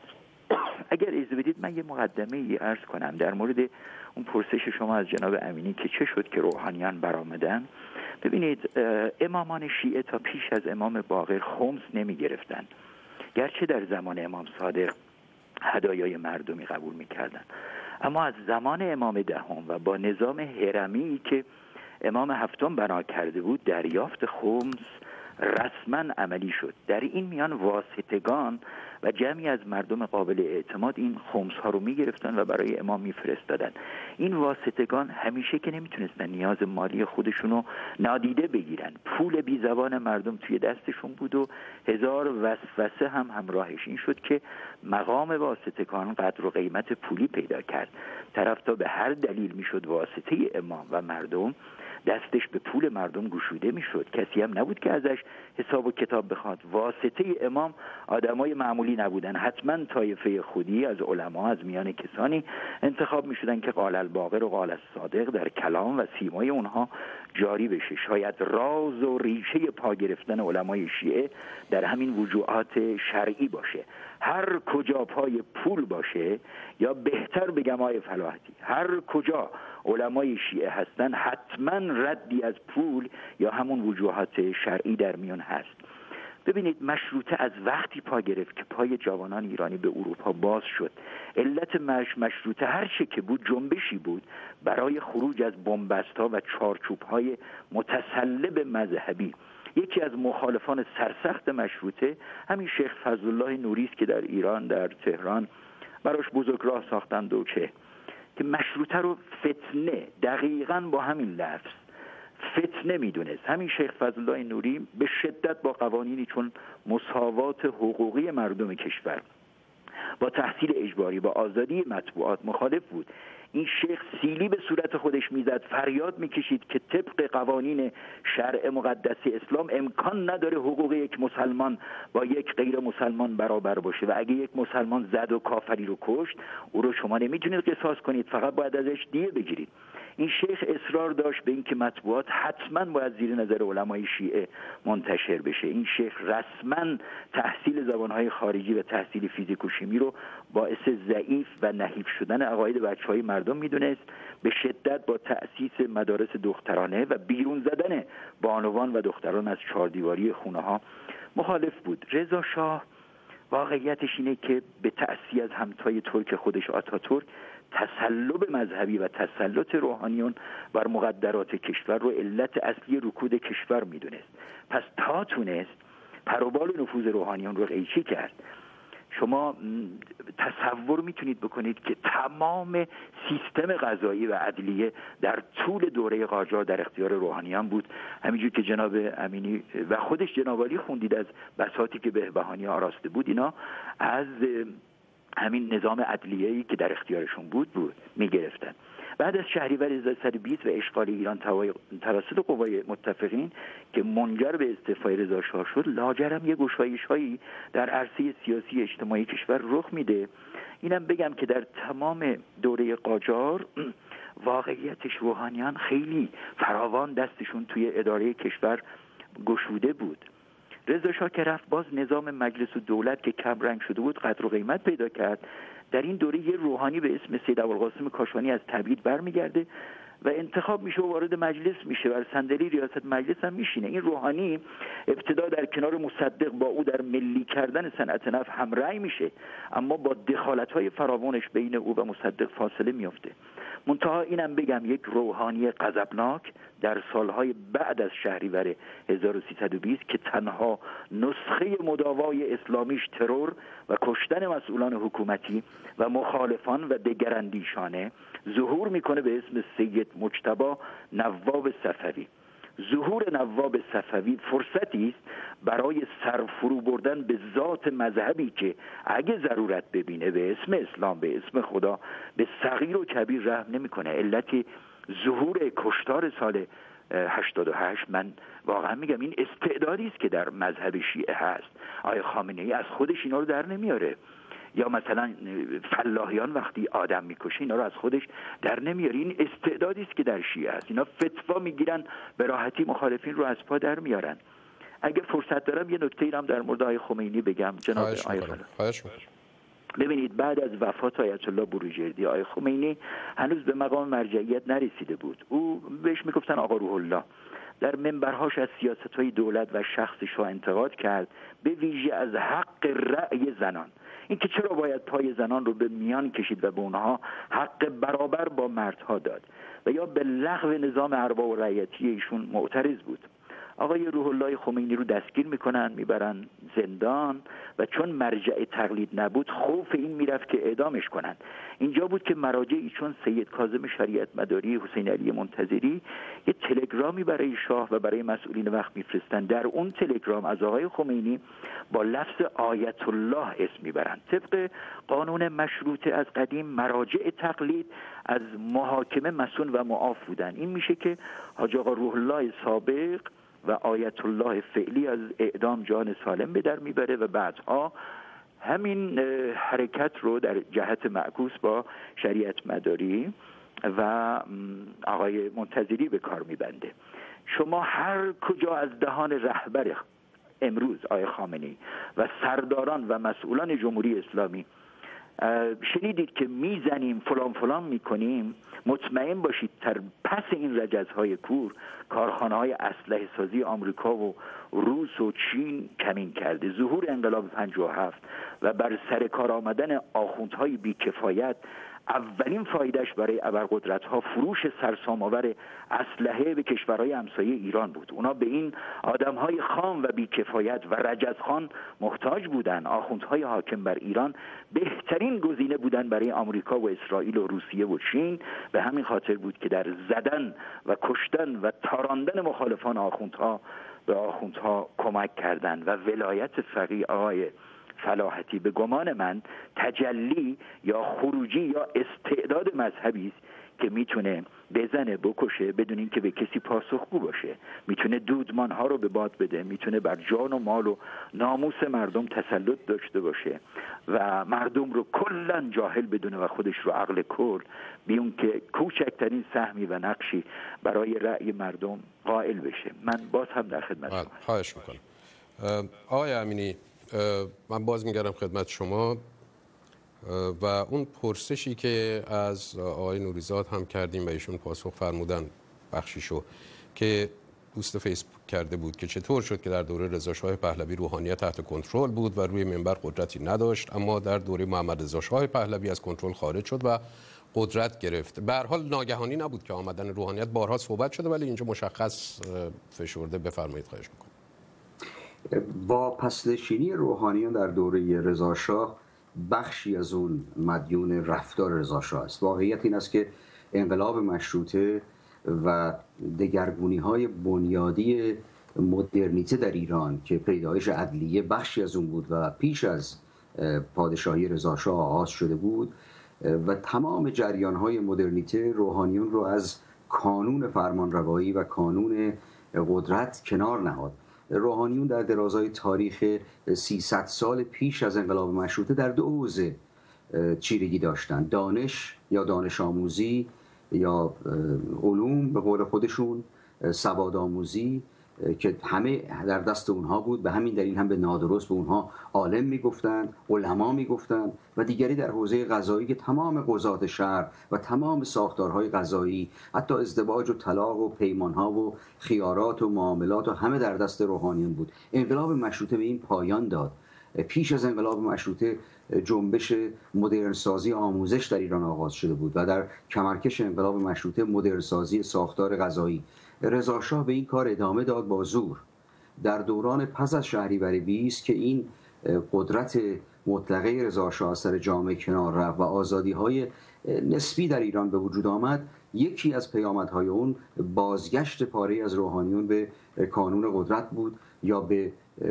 اگر اجازه بدید من یه مقدمه ای عرض کنم در مورد اون پرسش شما از جناب امینی که چه شد که روحانیان برآمدن. ببینید، امامان شیعه تا پیش از امام باقر خمس نمی گرفتن، گرچه در زمان امام صادق هدایای مردمی قبول می کردن، اما از زمان امام دهم و با نظام هرمی که امام هفتم بنا کرده بود دریافت خمس رسما عملی شد. در این میان واسطگان و جمعی از مردم قابل اعتماد این خمس ها رو می گرفتن و برای امام می فرستادن. این واسطگان همیشه که نمیتونستن نیاز مالی خودشونو نادیده بگیرن، پول بی زبان مردم توی دستشون بود و هزار وسوسه هم همراهش. این شد که مقام واسطگان قدر و قیمت پولی پیدا کرد. طرف تا به هر دلیل میشد واسطه امام و مردم دستش به پول مردم گشوده میشد. کسی هم نبود که ازش حساب و کتاب بخواد. واسطه امام آدمای معمولی نبودن، حتما طایفه خودی از علما از میان کسانی انتخاب میشدن که قال الباقر و قال الصادق در کلام و سیمای اونها جاری بشه. شاید راز و ریشه پا گرفتن علمای شیعه در همین وجوهات شرعی باشه. هر کجا پای پول باشه، یا بهتر بگم آقای فلاحتی، هر کجا علمای شیعه هستن حتما ردی از پول یا همون وجوهات شرعی در میان هست. ببینید، مشروطه از وقتی پا گرفت که پای جوانان ایرانی به اروپا باز شد. علت مشروطه هر چه که بود جنبشی بود برای خروج از بن‌بست‌ها و چارچوب‌های متسلب مذهبی. یکی از مخالفان سرسخت مشروطه همین شیخ فضلالله نوری است که در ایران در تهران براش بزرگراه ساختند و که مشروطه رو فتنه، دقیقاً با همین لفظ فتنه میدونست. همین شیخ فضلالله نوری به شدت با قوانینی چون مساوات حقوقی مردم کشور، با تحصیل اجباری، با آزادی مطبوعات مخالف بود. این شیخ سیلی به صورت خودش میزد، فریاد میکشید که طبق قوانین شرع مقدس اسلام امکان نداره حقوق یک مسلمان با یک غیر مسلمان برابر باشه و اگه یک مسلمان زد و کافری رو کشت، او رو شما نمیتونید قصاص کنید، فقط باید ازش دیه بگیرید. این شیخ اصرار داشت به اینکه مطبوعات حتما باید زیر نظر علمای شیعه منتشر بشه. این شیخ رسما تحصیل زبانهای خارجی و تحصیل فیزیک و شیمی رو باعث ضعیف و نحیف شدن عقاید بچهای مردم میدونست. به شدت با تأسیس مدارس دخترانه و بیرون زدن بانوان و دختران از چهاردیواری خونه ها مخالف بود. رضا شاه واقعیتش اینه که به تأسیس از همتای ترک خودش آتاتورک تسلب مذهبی و تسلط روحانیون بر مقدرات کشور رو علت اصلی رکود کشور میدونست. پس تا تونست پروبال نفوذ روحانیون رو قیچی کرد. شما تصور میتونید بکنید که تمام سیستم قضایی و عدلیه در طول دوره قاجار در اختیار روحانیان بود. همینجور که جناب امینی و خودش جناب عالی خوندید از بساطی که بهبهانی آراسته بود، اینا از همین نظام عدلیه‌ای که در اختیارشون بود میگرفتن. بعد از شهریور 1320 و اشغال ایران توسط قوای متفقین که منجر به استعفای رضا شاه شد، لاجرم یه گشایش‌هایی در عرصه سیاسی اجتماعی کشور رخ میده. اینم بگم که در تمام دوره قاجار واقعیتش روحانیان خیلی فراوان دستشون توی اداره کشور گشوده بود. رضا شاه که رفت، باز نظام مجلس و دولت که کم رنگ شده بود قدر و قیمت پیدا کرد. در این دوره یه روحانی به اسم سید ابوالقاسم کاشانی از تبعید برمیگرده و انتخاب میشه و وارد مجلس میشه و صندلی ریاست مجلس هم میشینه. این روحانی ابتدا در کنار مصدق با او در ملی کردن صنعت نفت همرأی میشه، اما با دخالت‌های فراوانش بین او و مصدق فاصله میفته. منتها اینم بگم یک روحانی غضبناک در سالهای بعد از شهریور 1320 که تنها نسخه مداوای اسلامیش ترور و کشتن مسئولان حکومتی و مخالفان و دگراندیشانه ظهور میکنه به اسم سید مجتبی نواب صفوی. ظهور نواب صفوی فرصتی است برای سرفرو بردن به ذات مذهبی که اگه ضرورت ببینه به اسم اسلام، به اسم خدا، به صغیر و کبیر رحم نمیکنه. علت ظهور کشتار سال 88 من واقعا میگم این استعدادی است که در مذهب شیعه هست. آقای خامنه‌ای از خودش اینا رو در نمیاره، یا مثلا فلاحیان وقتی آدم میکشه اینا رو از خودش در نمیاره. این استعدادی است که در شیعه است. اینا فتوا میگیرن به راحتی مخالفین رو از پا در میارن. اگه فرصت دارم یه نکته ایرم در مورد آقای خمینی بگم جناب آقای خواهش. ببینید بعد از وفات آیت الله بروجردی، آقای خمینی هنوز به مقام مرجعیت نرسیده بود. او بهش میگفتن آقا روح الله. در منبرهاش از سیاست‌های دولت و شخص شاه انتقاد کرد، به ویژه از حق رأی زنان، اینکه چرا باید پای زنان رو به میان کشید و به اونها حق برابر با مردها داد، و یا به لغو نظام ارباب و رعیتی ایشون معترض بود. آقای روح الله خمینی رو دستگیر میکنن، میبرن زندان و چون مرجع تقلید نبود خوف این میرفت که اعدامش کنن. اینجا بود که مراجعی چون سید کاظم شریعت مداری، حسین علی منتظری یه تلگرامی برای شاه و برای مسئولین وقت میفرستن. در اون تلگرام از آقای خمینی با لفظ آیت الله اسم میبرن. طبق قانون مشروطه از قدیم مراجع تقلید از محاکمه مسئول و معاف بودن. این میشه که حاج آقا روح الله سابق و آیت الله فعلی از اعدام جان سالم به در میبره و بعدها همین حرکت رو در جهت معکوس با شریعت مداری و آقای منتظری به کار میبنده. شما هر کجا از دهان رهبر امروز آقای خامنه‌ای و سرداران و مسئولان جمهوری اسلامی شنیدید که میزنیم فلان فلان میکنیم، مطمئن باشید در پس این رجزهای کور کارخانه‌های اسلحه سازی آمریکا و روس و چین کمین کرده. ظهور انقلاب 57 و بر سر کار آمدن آخوندهای بیکفایت اولین فایدهش برای ابرقدرت‌ها فروش سرسام‌آور اسلحه به کشورهای همسایه ایران بود. اونا به این آدم‌های خام و بیکفایت و رجزخوان محتاج بودن. آخوندهای حاکم بر ایران بهترین گزینه بودن برای آمریکا و اسرائیل و روسیه و چین. به همین خاطر بود که در زدن و کشتن و تاراندن مخالفان آخوندها به آخوندها کمک کردند و ولایت فقیه آقای فلاحتی به گمان من تجلی یا خروجی یا استعداد مذهبی است که میتونه بزنه بکشه بدون اینکه به کسی پاسخگو باشه، میتونه دودمان ها رو به باد بده، میتونه بر جان و مال و ناموس مردم تسلط داشته باشه و مردم رو کلا جاهل بدونه و خودش رو عقل کل بیون که کوچکترین سهمی و نقشی برای رأی مردم قائل بشه. من باز هم در خدمت شما. خواهش میکنم. آقای امینی، من باز میگردم خدمت شما و اون پرسشی که از آقای نوریزاد هم کردیم و ایشون پاسخ فرمودن بخشیشو که پست فیسبوک کرده بود که چطور شد که در دوره رضا شاه پهلوی روحانیت تحت کنترل بود و روی منبر قدرتی نداشت، اما در دوره محمد رضا شاه پهلوی از کنترل خارج شد و قدرت گرفت. به هر حال ناگهانی نبود که آمدن روحانیت، بارها صحبت شده ولی اینجا مشخص فشرده. بفرمایید. خواهش میکنم. با پس‌نشینی روحانیان در دوره رضا شاه بخشی از اون مدیون رفتار رضا شاه است. واقعیت این است که انقلاب مشروطه و دگرگونی‌های بنیادی مدرنیته در ایران که پیدایش عدلیه بخشی از اون بود و پیش از پادشاهی رضا شاه آغاز شده بود، و تمام جریان‌های مدرنیته روحانیون رو از کانون فرمانروایی و کانون قدرت کنار نهاد. روحانیون در درازای تاریخ 300 سال پیش از انقلاب مشروطه در دو حوزه چیرگی داشتن: دانش یا دانش آموزی یا علوم به قول خودشون، سوادآموزی که همه در دست اونها بود. به همین دلیل هم به نادرست به اونها عالم میگفتند، علما میگفتند. و دیگری در حوزه قضایی که تمام قضات شهر و تمام ساختارهای قضایی، حتی ازدواج و طلاق و پیمانها و خیارات و معاملات و همه در دست روحانیون بود. انقلاب مشروطه به این پایان داد. پیش از انقلاب مشروطه جنبش مدرنسازی آموزش در ایران آغاز شده بود و در کمرکش انقلاب مشروطه مدرنسازی ساختار قضایی. رضا شاه به این کار ادامه داد با زور. در دوران پس از شهریور 20 که این قدرت مطلقه رضا شاه از سر جامعه کنار رفت و آزادی‌های نسبی در ایران به وجود آمد، یکی از پیامدهای اون بازگشت پاره از روحانیون به کانون قدرت بود یا به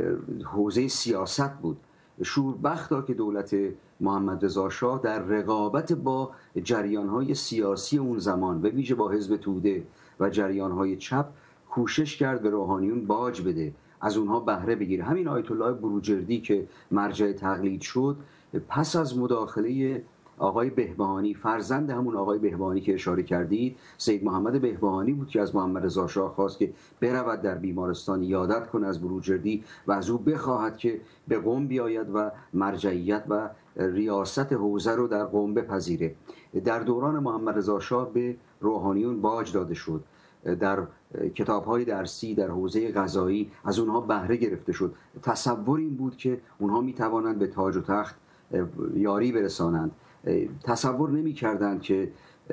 حوزه سیاست بود. شوربختا که دولت محمد رضا شاه در رقابت با جریان‌های سیاسی اون زمان، به ویژه با حزب توده و جریان‌های چپ، کوشش کرد به روحانیون باج بده، از اونها بهره بگیره. همین آیت الله بروجردی که مرجع تقلید شد، پس از مداخله آقای بهبهانی، فرزند همون آقای بهبهانی که اشاره کردید، سید محمد بهبهانی بود که از محمد رضا شاه خواست که برود در بیمارستان یادت کنه از بروجردی و از او بخواهد که به قم بیاید و مرجعیت و ریاست حوزه رو در قم بپذیره. در دوران محمد رضا شاه به روحانیون باج داده شد، در کتاب‌های درسی در حوزه قضایی از اونها بهره گرفته شد. تصور این بود که اونها میتوانند به تاج و تخت یاری برسانند. تصور نمی کردند که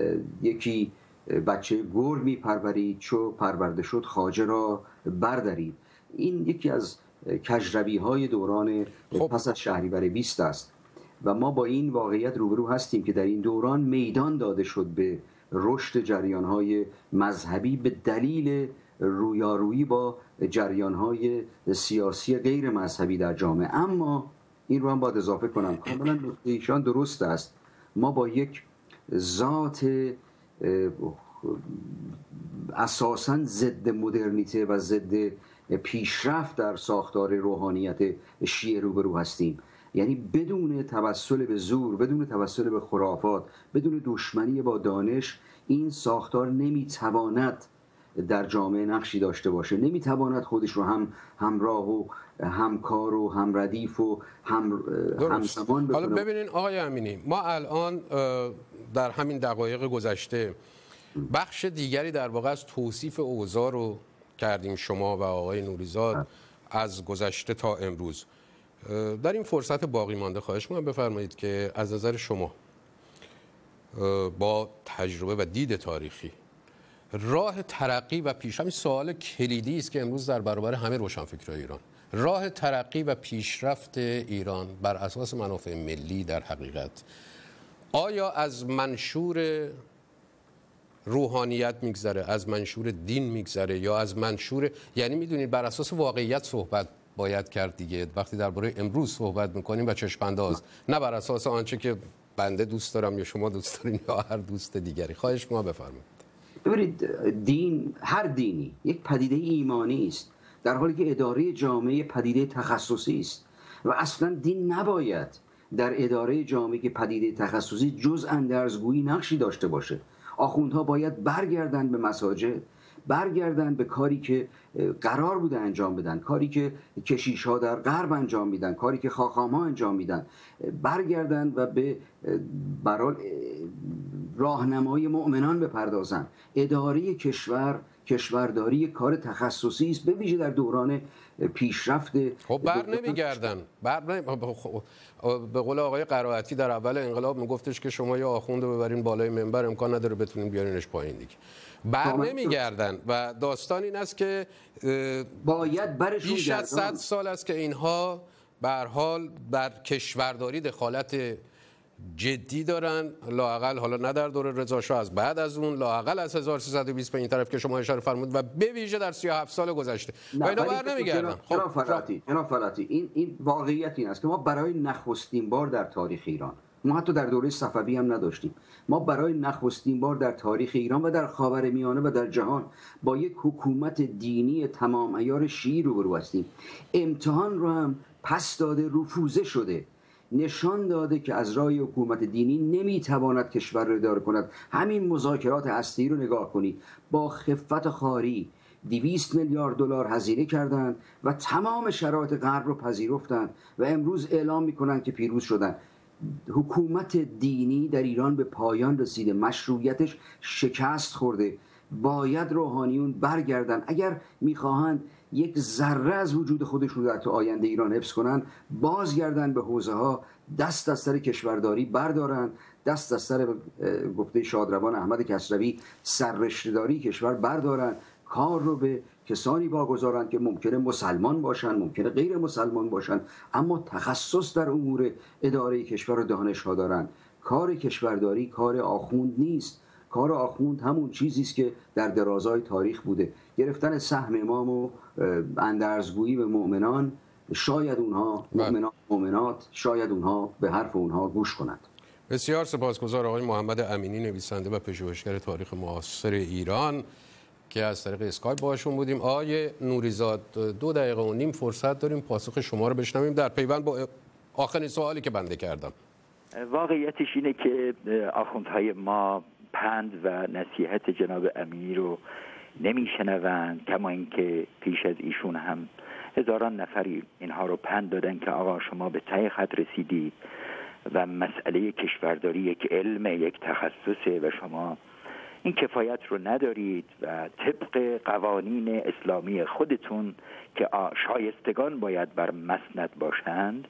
یکی بچه گرگ می پرورید، چو پرورده شد خواجه را بردارید. این یکی از کجروی های دوران پس از شهریور 20 است و ما با این واقعیت روبرو هستیم که در این دوران میدان داده شد به رشد جریان‌های مذهبی به دلیل رویارویی با جریان‌های سیاسی غیر مذهبی در جامعه. اما این رو هم باید اضافه کنم، کاملا نکته ایشان درست است. ما با یک ذات اساساً ضد مدرنیته و ضد پیشرفت در ساختار روحانیت شیعه روبرو هستیم. یعنی بدون توسل به زور، بدون توسل به خرافات، بدون دشمنی با دانش، این ساختار نمیتواند در جامعه نقشی داشته باشه، نمیتواند خودش رو هم همراه و همکار و همردیف و همزمان بکنه. حالا ببینین آقای امینی، ما الان در همین دقایق گذشته بخش دیگری در واقع از توصیف اوضاع رو کردیم، شما و آقای نوریزاد، از گذشته تا امروز. در این فرصت باقی مانده خواهش می‌کنم بفرمایید که از نظر شما با تجربه و دید تاریخی راه ترقی و پیشرفت، این سوال کلیدی است که امروز در برابر همه روشنفکرای ایران، راه ترقی و پیشرفت ایران بر اساس منافع ملی در حقیقت آیا از منشور روحانیت میگذره، از منشور دین میگذره، یا از منشور، یعنی میدونید بر اساس واقعیت صحبت باید کرد دیگه وقتی درباره امروز صحبت میکنیم و چشم‌انداز، نه بر اساس آنچه که بنده دوست دارم یا شما دوست دارین یا هر دوست دیگری. خواهش می‌کنم بفرمایید. ببینید، دین، هر دینی یک پدیده ایمانی است، در حالی که اداره جامعه پدیده تخصصی است و اصلا دین نباید در اداره جامعه که پدیده تخصصی جز اندرزگویی نقشی داشته باشه. آخوندها باید برگردن به مساجد، برگردن به کاری که قرار بوده انجام بدن، کاری که کشیش‌ها در غرب انجام میدن، کاری که خاخام‌ها انجام میدن، برگردن و به برای راهنمای مؤمنان بپردازن. اداره کشور، کشورداری کار تخصصی است، به ویژه در دوران پیشرفت. خب نمیگردن. به قول آقای قرائتی در اول انقلاب میگفتش که شما یا آخوند رو ببرین بالای منبر امکان نداره بتونین بیارینش پایین دیگه. نمیگردن و داستان این است که باید برشون بیش از 100 سال است که اینها به هر حال در کشورداری دخالت جدی دارن، لااقل حالا نه در دوره رضا شاه، از بعد از اون، لااقل از 1320 به این طرف که شما اشاره فرمودید و به ویژه در 37 سال گذشته و اینا نمیگردن. جناب فلاتی، این واقعیت این است که ما برای نخستین بار در تاریخ ایران ما حتی در دوره صفوی هم نداشتیم. ما برای نخستین بار در تاریخ ایران و در خاورمیانه و در جهان با یک حکومت دینی تمام عیار شیعی روبرو هستیم. امتحان رو هم پس داده، رفوزه شده، نشان داده که از راه حکومت دینی نمیتواند کشور را اداره کند. همین مذاکرات هسته‌ای رو نگاه کنید، با خفت خاری 200 میلیارد دلار هزینه کردند و تمام شرایط غرب رو پذیرفتند و امروز اعلام میکنند که پیروز شدند. حکومت دینی در ایران به پایان رسیده، مشروعیتش شکست خورده. باید روحانیون برگردن اگر میخواهند یک ذره از وجود خودشون در تو آینده ایران حفظ کنن، بازگردن به حوزه ها، دست از سر کشورداری بردارن، دست از سر گفته شادروان احمد کسروی سررشته‌داری کشور بردارن، کار رو به کسانی واگذارن که ممکنه مسلمان باشن، ممکنه غیر مسلمان باشن، اما تخصص در امور اداره کشور و دانش‌ها دارن. کار کشورداری کار آخوند نیست. کار آخوند همون چیزی است که در درازای تاریخ بوده، گرفتن سهم امام و اندرزگویی به مؤمنان. شاید اونها مؤمنان مؤمنات، شاید اونها به حرف اونها گوش کنند. بسیار سپاسگزار آقای محمد امینی، نویسنده و پژوهشگر تاریخ معاصر ایران که از طریق اسکایپ باشون بودیم. آقای نوریزاد 2 دقیقه و نیم فرصت داریم پاسخ شما رو بشنویم در پیوند با آخرین سوالی که بنده کردم. واقعیتش اینه که آخوندهای ما پند و نصیحت جناب امینی رو نمیشنوند، کما اینکه پیش از ایشون هم هزاران نفری اینها رو پند دادن که آقا شما به ته خط رسیدید و مسئله کشورداری یک علم، یک تخصصه و شما این کفایت رو ندارید و طبق قوانین اسلامی خودتون که شایستگان باید بر مسند باشند،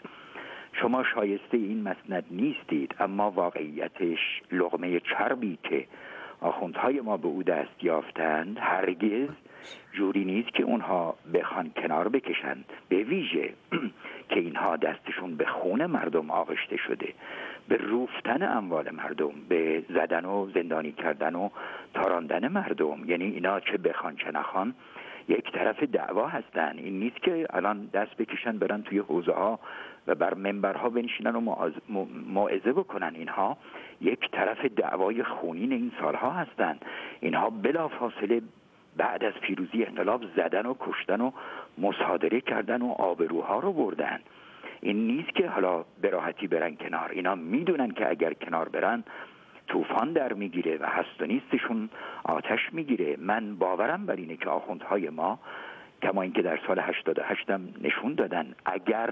شما شایسته این مسند نیستید. اما واقعیتش لقمه چربی که آخوندهای ما به او دست یافتند هرگز جوری نیست که اونها بخوان کنار بکشند، به ویژه که اینها دستشون به خون مردم آغشته شده، به روفتن اموال مردم، به زدن و زندانی کردن و تاراندن مردم. یعنی اینا چه بخوان چه نخوان یک طرف دعوا هستن. این نیست که الان دست بکشن برن توی حوزه ها و بر منبرها بنشینن و موعظه بکنن. اینها یک طرف دعوای خونین این سالها هستن. اینها بلافاصله بعد از پیروزی انقلاب زدن و کشتن و مصادره کردن و آبروها رو بردن. این نیست که حالا به راحتی برن کنار. اینا میدونن که اگر کنار برن طوفان در میگیره و هست و نیستشون آتش میگیره. من باورم بر اینه که آخوندهای ما کما اینکه در سال 88 هم نشون دادن اگر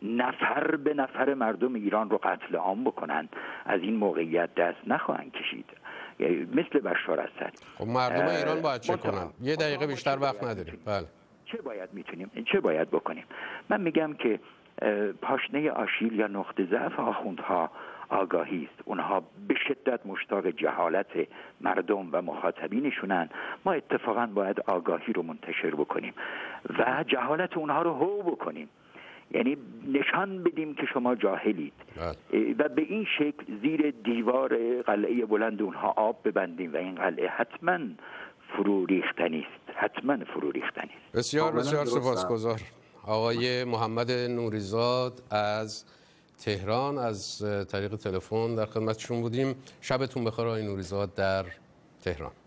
نفر به نفر مردم ایران رو قتل عام بکنن از این موقعیت دست نخواهند کشید، مثل بشار اسد. خب مردم ایران باید چه کنن؟ یه دقیقه بیشتر وقت نداریم. بله. چه باید بکنیم؟ من میگم که پاشنه آشیل یا نقطه ضعف آخوندها آگاهی است. اونها به شدت مشتاق جهالت مردم و مخاطبینشونن. ما اتفاقا باید آگاهی رو منتشر بکنیم و جهالت اونها رو هو بکنیم، یعنی نشان بدیم که شما جاهلید و به این شکل زیر دیوار قلعه بلند اونها آب ببندیم و این قلعه حتما فرو ریختنی است، حتما فرو ریختنی است. بسیار بسیار سپاسگزار. آقای محمد نوریزاد از تهران از طریق تلفن در خدمتشون بودیم. شبتون بخیر آقای نوریزاد در تهران.